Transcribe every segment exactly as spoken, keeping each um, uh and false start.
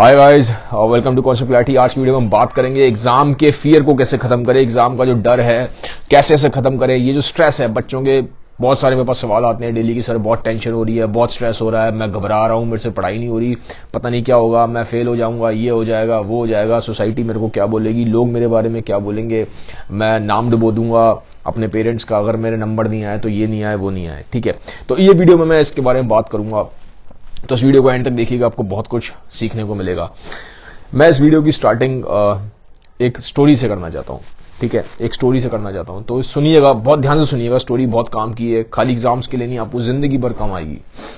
Hi guys, welcome to concept clarity. आज की video में हम बात करेंगे एग्जाम के फियर को कैसे खत्म करें, एग्जाम का जो डर है कैसे ऐसे खत्म करें। ये जो स्ट्रेस है बच्चों के, बहुत सारे मेरे पास सवाल आते हैं डेली की, सर बहुत टेंशन हो रही है, बहुत स्ट्रेस हो रहा है, मैं घबरा रहा हूं, मेरे से पढ़ाई नहीं हो रही, पता नहीं क्या होगा, मैं फेल हो जाऊंगा, ये हो जाएगा, वो हो जाएगा, सोसाइटी मेरे को क्या बोलेगी, लोग मेरे बारे में क्या बोलेंगे, मैं नाम डुबो दूंगा अपने पेरेंट्स का अगर मेरे नंबर नहीं आए तो ये नहीं आए वो नहीं आए। ठीक है, तो ये वीडियो में मैं इसके बारे में बात करूंगा, तो इस वीडियो को एंड तक देखिएगा, आपको बहुत कुछ सीखने को मिलेगा। मैं इस वीडियो की स्टार्टिंग एक स्टोरी से करना चाहता हूं। ठीक है, एक स्टोरी से करना चाहता हूं, तो सुनिएगा, बहुत ध्यान से सुनिएगा। स्टोरी बहुत काम की है, खाली एग्जाम्स के लिए नहीं, आपको जिंदगी भर काम आएगी।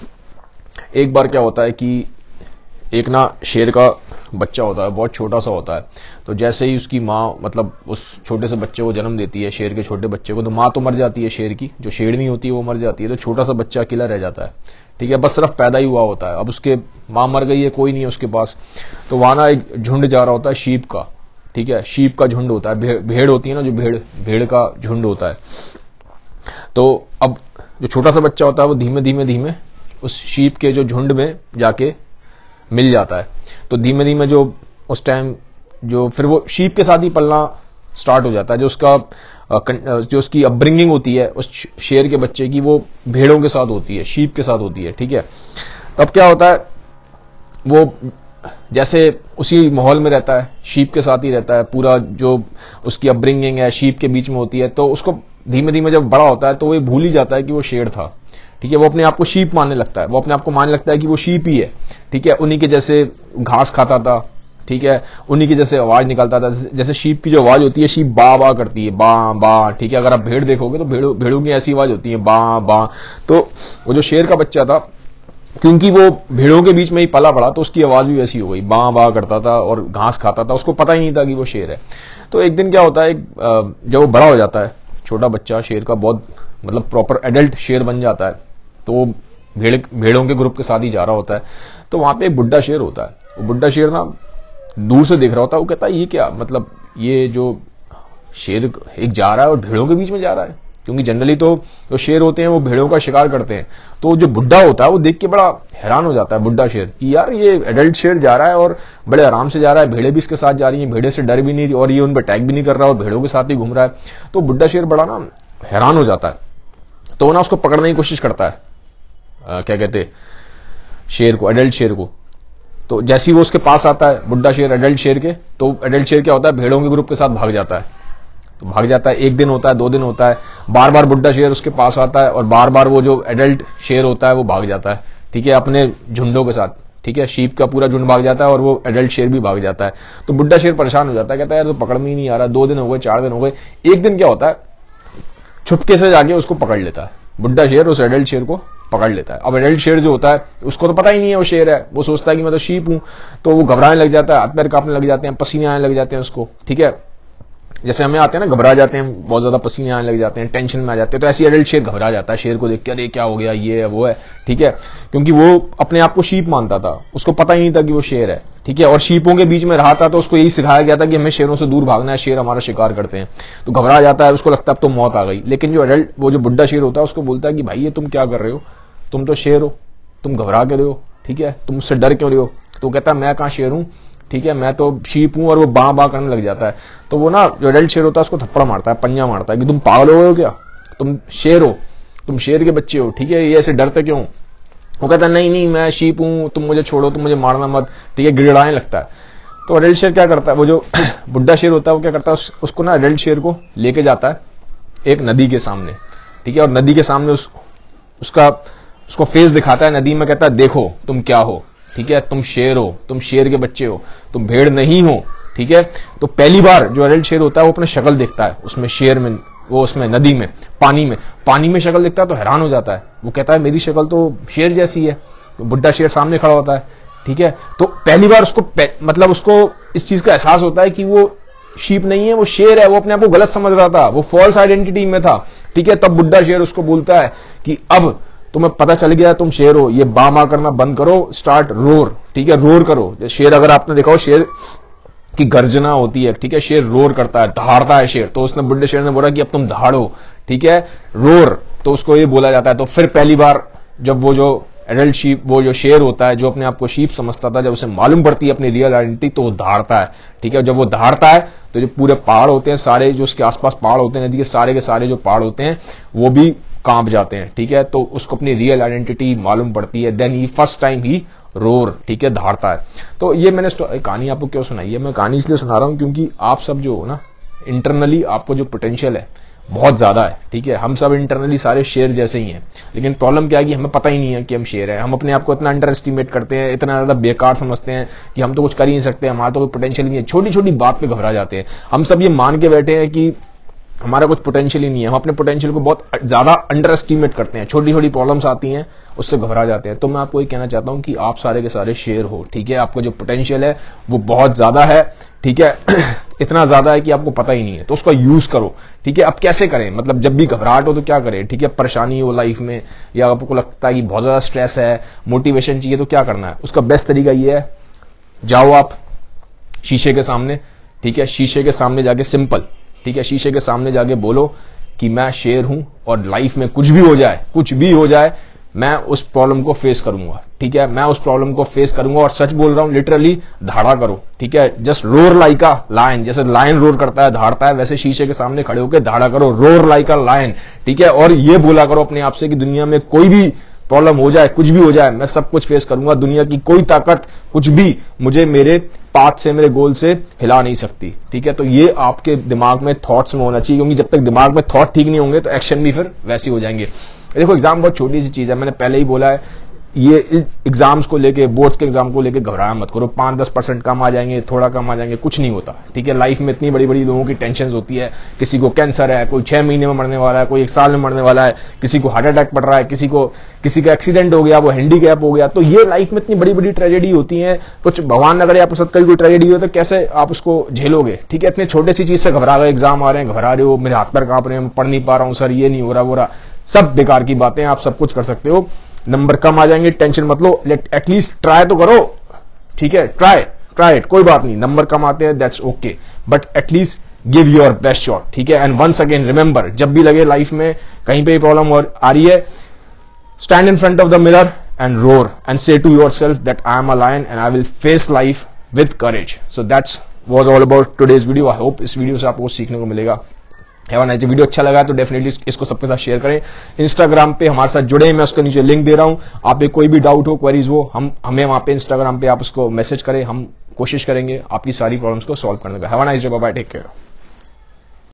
एक बार क्या होता है कि एक ना शेर का बच्चा होता है, बहुत छोटा सा होता है। तो जैसे ही उसकी माँ मतलब उस छोटे से बच्चे को जन्म देती है, शेर के छोटे बच्चे को, तो माँ तो मर जाती है, शेर की जो शेरनी होती है वो मर जाती है, तो छोटा सा बच्चा अकेला रह जाता है। ठीक है, बस सिर्फ पैदा ही हुआ होता है। अब उसके माँ मर गई है, कोई नहीं है उसके पास, तो वहां ना एक झुंड जा रहा होता है शीप का। ठीक है, शीप का झुंड होता है, भे, भेड़ होती है ना, जो भेड़ भेड़ का झुंड होता है। तो अब जो छोटा सा बच्चा होता है वो धीमे धीमे धीमे उस शीप के जो झुंड में जाके मिल जाता है। तो धीमे धीमे जो उस टाइम जो फिर वो शीप के साथ ही पलना स्टार्ट हो जाता है। जो उसका जो उसकी अपब्रिंगिंग होती है उस शेर के बच्चे की, वो भेड़ों के साथ होती है, शीप के साथ होती है। ठीक है, तब क्या होता है, वो जैसे उसी माहौल में रहता है, शीप के साथ ही रहता है, पूरा जो उसकी अपब्रिंगिंग है शीप के बीच में होती है, तो उसको धीमे धीमे जब बड़ा होता है तो वो भूल ही जाता है कि वो शेर था। ठीक है, वो अपने आप को शीप मानने लगता है, वो अपने आप को मानने लगता है कि वो शीप ही है। ठीक है, उन्हीं के जैसे घास खाता था, ठीक है, उन्हीं की जैसे आवाज निकालता था। जैसे शीप की जो आवाज होती है, शीप बा बा करती है, बा बा। ठीक है, अगर आप भेड़ देखोगे तो भेड़ों भेड़ों की ऐसी आवाज होती है, बा बा। तो वो जो शेर का बच्चा था, क्योंकि वो भेड़ों के बीच में ही पला पड़ा, तो उसकी आवाज भी वैसी हो गई, बा बा करता था और घास खाता था, उसको पता ही नहीं था कि वो शेर है। तो एक दिन क्या होता है, जब वो बड़ा हो जाता है, छोटा बच्चा शेर का, बहुत मतलब प्रॉपर एडल्ट शेर बन जाता है, तो भेड़ भेड़ों के ग्रुप के साथ ही जा रहा होता है। तो वहां पे एक बुड्ढा शेर होता है। वो बुड्ढा शेर ना दूर से देख रहा होता है, वो कहता है ये क्या, मतलब ये जो शेर एक जा रहा है और भेड़ों के बीच में जा रहा है, क्योंकि जनरली तो जो शेर होते हैं वो भेड़ों का शिकार करते हैं। तो जो बुड्ढा होता है वो देख के बड़ा हैरान हो जाता है, बुड्ढा शेर, कि यार ये एडल्ट शेर जा रहा है और बड़े आराम से जा रहा है, भेड़े भी इसके साथ जा रही हैं, भेड़े से डर भी नहीं और ये उन पर अटैक भी नहीं कर रहा और भेड़ों के साथ ही घूम रहा है। तो बुड्ढा शेर बड़ा ना हैरान हो जाता है, तो ना उसको पकड़ने की कोशिश करता है, आ, क्या कहते शेर को, एडल्ट शेर को। तो जैसे ही वो उसके पास आता है बुड्ढा शेर एडल्ट शेर के, तो एडल्ट शेर क्या होता है, भेड़ों के ग्रुप के साथ भाग जाता है। तो भाग जाता है, एक दिन होता है, दो दिन होता है, बार बार बुड्ढा शेर उसके पास आता है और बार बार वो जो एडल्ट शेर होता है वो भाग जाता है। ठीक है, अपने झुंडों के साथ। ठीक है, शीप का पूरा झुंड भाग जाता है और वो एडल्ट शेर भी भाग जाता है। तो बुड्ढा शेर परेशान हो जाता है, कहता है यार तो पकड़ में ही नहीं आ रहा, दो दिन हो गए, चार दिन हो गए। एक दिन क्या होता है, छुपके से जाके उसको पकड़ लेता है बुड्ढा शेर, उस एडल्ट शेर को पकड़ लेता है। अब एडल्ट शेर जो होता है उसको तो पता ही नहीं है वो शेर है, वो सोचता है कि मैं तो शीप हूं, तो वो घबराने लग जाता है, हाथ पैर कांपने लग जाते हैं, पसीने आने लग जाते हैं उसको। ठीक है, जैसे हमें आते हैं ना, घबरा जाते हैं, बहुत ज्यादा पसीने आने लग जाते हैं, टेंशन में आ जाते हैं, तो ऐसी एडल्ट शेर घबरा जाता है शेर को देख के, अरे क्या हो गया, ये है वो है। ठीक है, क्योंकि वो अपने आप को शीप मानता था, उसको पता ही नहीं था कि वो शेर है। ठीक है, और शीपों के बीच में रहा था, तो उसको यही सिखाया गया था कि हमें शेरों से दूर भागना है, शेर हमारा शिकार करते हैं। तो घबरा जाता है, उसको लगता है अब तो मौत आ गई। लेकिन जो एडल्ट वो जो बुड्ढा शेर होता है उसको बोलता है कि भाई ये तुम क्या कर रहे हो, तुम तो शेर हो, तुम घबरा के रहे हो। ठीक है, तुम उससे डर क्यों रहे हो। तो कहता है मैं कहां शेर हूं, ठीक है, मैं तो शीप हूं, और वो बा बा करने लग जाता है। तो वो ना जो एडल्ट शेर होता है उसको थप्पड़ मारता है, पंजा मारता है कि तुम पागल हो गए हो क्या, तुम शेर हो, तुम शेर के बच्चे हो। ठीक है, ये ऐसे डरते क्यों। वो कहता है नहीं नहीं मैं शीप हूं, तुम मुझे छोड़ो, तुम मुझे मारना मत। ठीक है, गिड़गिड़ाने लगता है। तो एडल्ट शेर क्या करता है, वो जो बुड्ढा शेर होता है वो क्या करता है, उस, उसको ना एडल्ट शेर को लेके जाता है एक नदी के सामने। ठीक है, और नदी के सामने उस, उसका उसको फेस दिखाता है नदी में, कहता है देखो तुम क्या हो। ठीक है, तुम शेर हो, तुम शेर के बच्चे हो, तुम भेड़ नहीं हो। ठीक है, तो पहली बार जो एडल्ट शेर होता है वो अपने शक्ल देखता है उसमें, शेर में, वो उसमें नदी में, पानी में पानी में शक्ल देखता है तो हैरान हो जाता है। वो कहता है मेरी शक्ल तो शेर जैसी है। तो बुड्ढा शेर सामने खड़ा होता है। ठीक है, तो पहली बार उसको मतलब उसको इस चीज का एहसास होता है कि वो शीप नहीं है, वो शेर है। वो अपने आप को गलत समझ रहा था, वो फॉल्स आइडेंटिटी में था। ठीक है, तब बुड्ढा शेर उसको बोलता है कि अब तुम्हें पता चल गया तुम शेर हो, ये बा मा करना बंद करो, स्टार्ट रोर। ठीक है, रोर करो। शेर अगर आपने देखा हो, शेर की गर्जना होती है। ठीक है, शेर रोर करता है, दहाड़ता है शेर। तो उसने बुड्ढे शेर ने बोला कि अब तुम दहाड़ो। ठीक है, रोर, तो उसको ये बोला जाता है। तो फिर पहली बार जब वो जो एडल्ट शीप, वो जो शेर होता है, जो अपने आप को शीप समझता था, जब उसे मालूम पड़ती है अपनी रियल आइडेंटिटी तो वो धारता है। ठीक है, जब वो धारता है तो जो पूरे पहाड़ होते हैं सारे, जो उसके आसपास पहाड़ होते हैं, नदी के सारे के सारे जो पहाड़ होते हैं वो भी कांप जाते हैं। ठीक है, तो उसको अपनी रियल आइडेंटिटी मालूम पड़ती है। देन ही फर्स्ट टाइम ही रोर, ठीक है, धारता है। तो ये मैंने कहानी आपको क्यों सुनाई है, मैं कहानी इसलिए सुना रहा हूं क्योंकि आप सब जो हो ना, इंटरनली आपको जो पोटेंशियल है बहुत ज्यादा है। ठीक है, हम सब इंटरनली सारे शेर जैसे ही हैं, लेकिन प्रॉब्लम क्या है कि हमें पता ही नहीं है कि हम शेर हैं। हम अपने आप को इतना अंडर एस्टिमेट करते हैं, इतना ज्यादा बेकार समझते हैं कि हम तो कुछ कर ही नहीं सकते, हमारा तो कोई पोटेंशियल नहीं है। छोटी छोटी बात पे घबरा जाते हैं। हम सब ये मान के बैठे हैं कि हमारा कुछ पोटेंशियल ही नहीं है। हम अपने पोटेंशियल को बहुत ज्यादा अंडर एस्टिमेट करते हैं। छोटी छोटी प्रॉब्लम्स आती हैं, उससे घबरा जाते हैं। तो मैं आपको ये कहना चाहता हूं कि आप सारे के सारे शेर हो। ठीक है, आपको जो पोटेंशियल है वो बहुत ज्यादा है। ठीक है, इतना ज्यादा है कि आपको पता ही नहीं है, तो उसका यूज करो। ठीक है, अब कैसे करें, मतलब जब भी घबराहट हो तो क्या करें। ठीक है, परेशानी हो लाइफ में, या आपको लगता है कि बहुत ज्यादा स्ट्रेस है, मोटिवेशन चाहिए, तो क्या करना है। उसका बेस्ट तरीका ये है, जाओ आप शीशे के सामने। ठीक है, शीशे के सामने जाके सिंपल, ठीक है, शीशे के सामने जाके बोलो कि मैं शेर हूं और लाइफ में कुछ भी हो जाए, कुछ भी हो जाए, मैं उस प्रॉब्लम को फेस करूंगा। ठीक है, मैं उस प्रॉब्लम को फेस करूंगा, और सच बोल रहा हूं, लिटरली धाड़ा करो। ठीक है, just roar like a lion, जैसे लायन रोर करता है, धाड़ता है, वैसे शीशे के सामने खड़े होकर धाड़ा करो, रोर लाइक अ लायन। ठीक है, और ये बोला करो अपने आप से कि दुनिया में कोई भी प्रॉब्लम हो जाए, कुछ भी हो जाए, मैं सब कुछ फेस करूंगा। दुनिया की कोई ताकत कुछ भी मुझे मेरे पाथ से, मेरे गोल से हिला नहीं सकती। ठीक है, तो ये आपके दिमाग में, थॉट्स में होना चाहिए, क्योंकि जब तक दिमाग में थॉट ठीक नहीं होंगे तो एक्शन भी फिर वैसे हो जाएंगे। देखो, एग्जाम बहुत छोटी सी चीज है, मैंने पहले ही बोला है। ये एग्जाम्स को लेके, बोर्ड्स के एग्जाम को लेके घबराया मत करो। पांच दस परसेंट कम आ जाएंगे, थोड़ा कम आ जाएंगे, कुछ नहीं होता। ठीक है, लाइफ में इतनी बड़ी बड़ी लोगों की टेंशन होती है। किसी को कैंसर है, कोई छह महीने में मरने वाला है, कोई एक साल में मरने वाला है, किसी को हार्ट अटैक पड़ रहा है, किसी को किसी का एक्सीडेंट हो गया, वो हैंडीकैप हो गया। तो ये लाइफ में इतनी बड़ी बड़ी ट्रेजेडी होती है। कुछ भगवान न करे आपके साथ कभी कोई ट्रेजेडी हो तो कैसे आप उसको झेलोगे। ठीक है, इतने छोटे सी चीज से घबरा गए, एग्जाम आ रहे हैं, घबरा रहे हो, मेरे हाथ पैर कांप रहे हैं, पढ़ नहीं पा रहा हूं सर, ये नहीं हो रहा, वो रहा, सब बेकार की बातें। आप सब कुछ कर सकते हो, नंबर कम आ जाएंगे, टेंशन मत लो, एटलीस्ट ट्राई तो करो। ठीक है, ट्राई ट्राई इट, कोई बात नहीं, नंबर कम आते हैं, that's okay, but at least give your best shot. ठीक है, एंड वंस अगेन रिमेंबर, जब भी लगे लाइफ में कहीं पे प्रॉब्लम आ रही है, stand in front of the mirror and roar and say to yourself that I am a lion and I will face life with courage. So that's was all about today's video. I hope इस video से आपको सीखने को मिलेगा। Nice, video अच्छा लगा तो definitely इसको सबके साथ शेयर करें। इंस्टाग्राम पे हमारे साथ जुड़े, मैं उसके नीचे लिंक दे रहा हूं। आप पे कोई भी डाउट हो, क्वेरीज हो, हम हमें वहां पे इंस्टाग्राम पे आप उसको मैसेज करें, हम कोशिश करेंगे आपकी सारी प्रॉब्लम्स को सॉल्व करने का। Have a nice day, bye bye, take care.